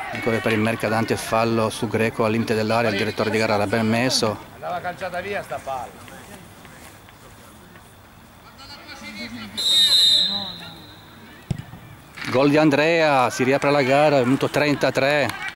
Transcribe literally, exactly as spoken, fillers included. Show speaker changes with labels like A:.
A: Ecco che per il Mercadante fallo su Greco al limite dell'area, il direttore di gara l'ha ben messo.
B: Andava calciata via sta palla.
A: Gol di Andrea, si riapre la gara, minuto trentatré.